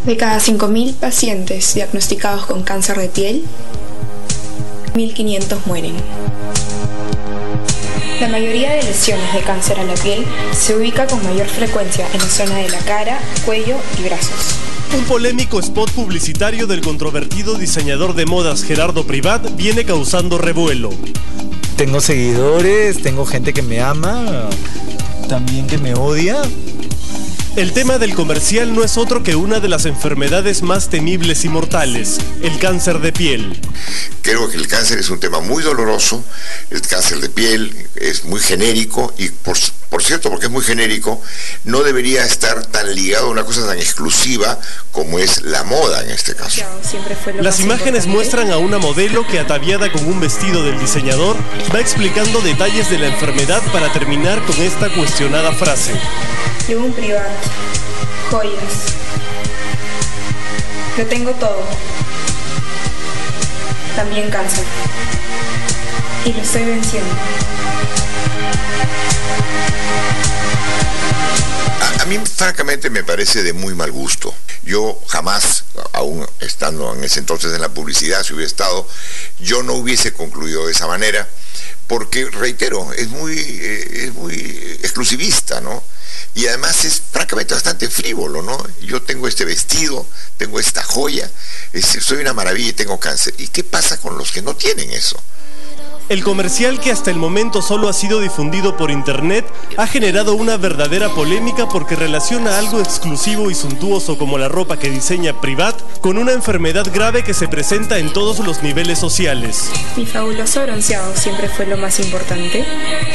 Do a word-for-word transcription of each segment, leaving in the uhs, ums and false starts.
De cada cinco mil pacientes diagnosticados con cáncer de piel, mil quinientos mueren. La mayoría de lesiones de cáncer a la piel se ubica con mayor frecuencia en la zona de la cara, cuello y brazos. Un polémico spot publicitario del controvertido diseñador de modas Gerardo Privat viene causando revuelo. Tengo seguidores, tengo gente que me ama, también que me odia. El tema del comercial no es otro que una de las enfermedades más temibles y mortales, el cáncer de piel. Creo que el cáncer es un tema muy doloroso, el cáncer de piel es muy genérico y por, por cierto, porque es muy genérico, no debería estar tan ligado a una cosa tan exclusiva como es la moda en este caso. Las imágenes muestran a una modelo que, ataviada con un vestido del diseñador, va explicando detalles de la enfermedad para terminar con esta cuestionada frase. Llevo un Privat, joyas, lo tengo todo, también cáncer, y lo estoy venciendo. A, a mí francamente me parece de muy mal gusto. Yo jamás, aún estando en ese entonces en la publicidad, si hubiera estado, yo no hubiese concluido de esa manera, porque, reitero, es muy, eh, es muy exclusivista, ¿no? Y además es francamente bastante frívolo, ¿no? Yo tengo este vestido, tengo esta joya, es, soy una maravilla y tengo cáncer. ¿Y qué pasa con los que no tienen eso? El comercial, que hasta el momento solo ha sido difundido por internet, ha generado una verdadera polémica porque relaciona algo exclusivo y suntuoso como la ropa que diseña Privat con una enfermedad grave que se presenta en todos los niveles sociales. Mi fabuloso bronceado siempre fue lo más importante.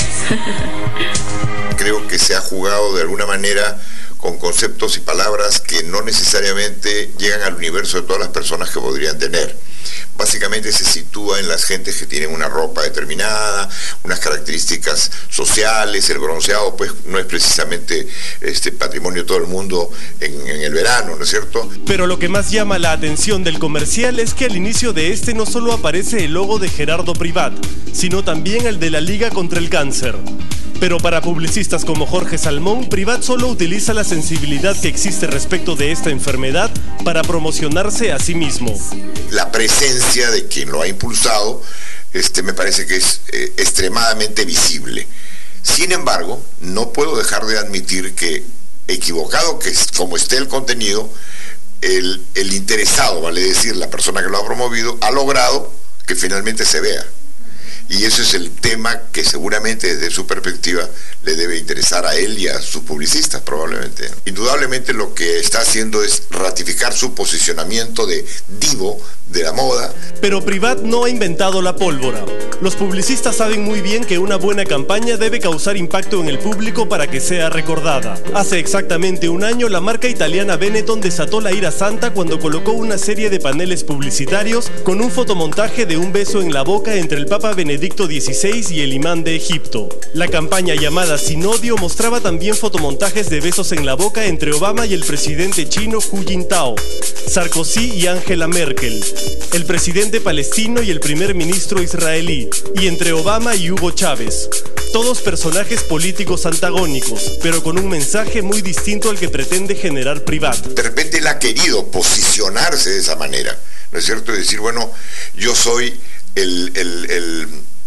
Creo que se ha jugado de alguna manera con conceptos y palabras que no necesariamente llegan al universo de todas las personas que podrían tener. Básicamente se sitúa en las gentes que tienen una ropa determinada, unas características sociales. El bronceado pues no es precisamente este patrimonio de todo el mundo en, en el verano, ¿no es cierto? Pero lo que más llama la atención del comercial es que al inicio de este no solo aparece el logo de Gerardo Privat, sino también el de la Liga contra el Cáncer. Pero para publicistas como Jorge Salmón, Privat solo utiliza la sensibilidad que existe respecto de esta enfermedad para promocionarse a sí mismo. La presencia de quien lo ha impulsado este, me parece que es eh, extremadamente visible. Sin embargo, no puedo dejar de admitir que, equivocado que es, como esté el contenido, el, el interesado, vale decir, la persona que lo ha promovido, ha logrado que finalmente se vea. Y ese es el tema que seguramente desde su perspectiva le debe interesar a él y a sus publicistas probablemente. Indudablemente lo que está haciendo es ratificar su posicionamiento de divo de la moda. Pero Privat no ha inventado la pólvora. Los publicistas saben muy bien que una buena campaña debe causar impacto en el público para que sea recordada. Hace exactamente un año, la marca italiana Benetton desató la ira santa cuando colocó una serie de paneles publicitarios con un fotomontaje de un beso en la boca entre el Papa Benedicto dieciséis y el imán de Egipto. La campaña llamada Sin Odio mostraba también fotomontajes de besos en la boca entre Obama y el presidente chino Hu Jintao, Sarkozy y Angela Merkel, el presidente palestino y el primer ministro israelí, y entre Obama y Hugo Chávez. Todos personajes políticos antagónicos, pero con un mensaje muy distinto al que pretende generar Privat. De repente él ha querido posicionarse de esa manera, ¿no es cierto? Es decir, bueno, yo soy el... el, el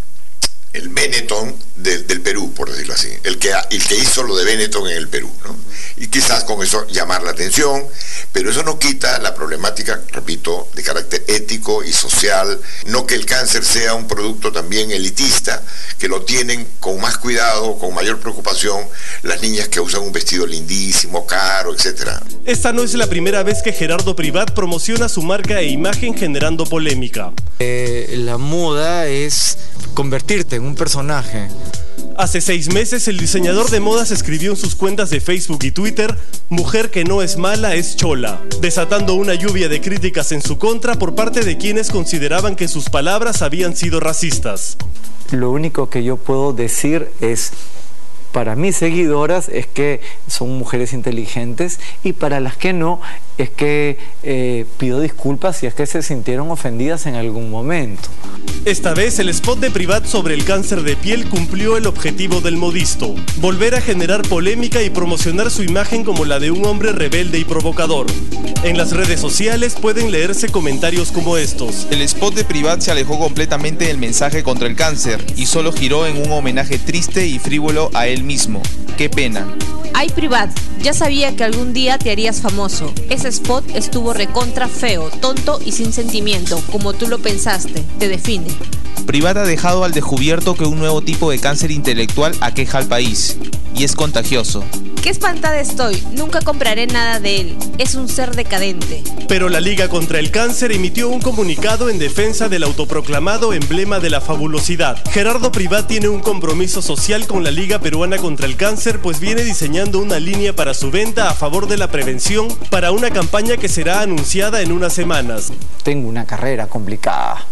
el Benetton del, del Perú, por decirlo así, el que, el que hizo lo de Benetton en el Perú, ¿no? Y quizás con eso llamar la atención, pero eso no quita la problemática, repito, de carácter ético y social. No que el cáncer sea un producto también elitista, que lo tienen con más cuidado, con mayor preocupación, las niñas que usan un vestido lindísimo, caro, etcétera. Esta no es la primera vez que Gerardo Privat promociona su marca e imagen generando polémica. Eh, la moda es convertirte en un personaje. Hace seis meses, el diseñador de modas escribió en sus cuentas de Facebook y Twitter: "Mujer que no es mala es chola", desatando una lluvia de críticas en su contra por parte de quienes consideraban que sus palabras habían sido racistas. Lo único que yo puedo decir es para mis seguidoras es que son mujeres inteligentes, y para las que no es que eh, pido disculpas si es que se sintieron ofendidas en algún momento. Esta vez el spot de Privat sobre el cáncer de piel cumplió el objetivo del modisto: volver a generar polémica y promocionar su imagen como la de un hombre rebelde y provocador. En las redes sociales pueden leerse comentarios como estos. El spot de Privat se alejó completamente del mensaje contra el cáncer y solo giró en un homenaje triste y frívolo a él mismo. ¡Qué pena! Ay, Privat, ya sabía que algún día te harías famoso. Ese spot estuvo recontra feo, tonto y sin sentimiento, como tú lo pensaste. Te define. Privat ha dejado al descubierto que un nuevo tipo de cáncer intelectual aqueja al país, y es contagioso. ¡Qué espantada estoy! Nunca compraré nada de él. Es un ser decadente. Pero la Liga contra el Cáncer emitió un comunicado en defensa del autoproclamado emblema de la fabulosidad. Gerardo Privat tiene un compromiso social con la Liga Peruana contra el Cáncer, pues viene diseñando una línea para su venta a favor de la prevención para una campaña que será anunciada en unas semanas. Tengo una carrera complicada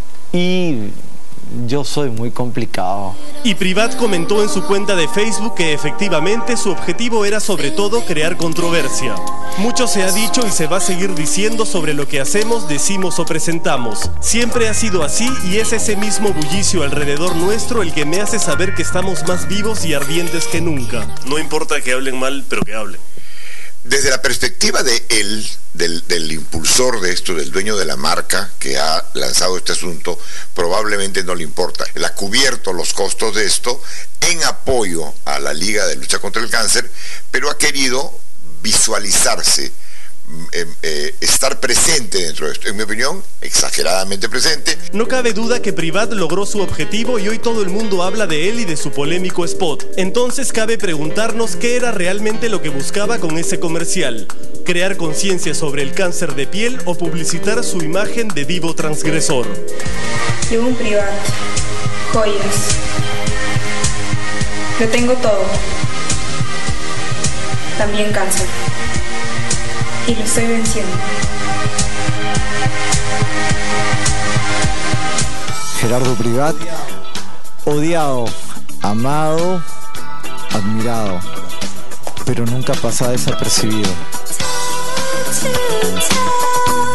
y yo soy muy complicado. Y Privat comentó en su cuenta de Facebook que efectivamente su objetivo era sobre todo crear controversia. Mucho se ha dicho y se va a seguir diciendo sobre lo que hacemos, decimos o presentamos. Siempre ha sido así y es ese mismo bullicio alrededor nuestro el que me hace saber que estamos más vivos y ardientes que nunca. No importa que hablen mal, pero que hablen. Desde la perspectiva de él, del, del impulsor de esto, del dueño de la marca que ha lanzado este asunto, probablemente no le importa. Él ha cubierto los costos de esto en apoyo a la Liga de Lucha contra el Cáncer, pero ha querido visualizarse, eh, eh, estar presente dentro de esto. En mi opinión, exageradamente presente. No cabe duda que Privat logró su objetivo y hoy todo el mundo habla de él y de su polémico spot. Entonces cabe preguntarnos qué era realmente lo que buscaba con ese comercial: crear conciencia sobre el cáncer de piel o publicitar su imagen de divo transgresor. De un Privat, joyas. Lo tengo todo. También cáncer. Y lo estoy venciendo. Gerardo Privat, odiado, amado, admirado, pero nunca pasa desapercibido.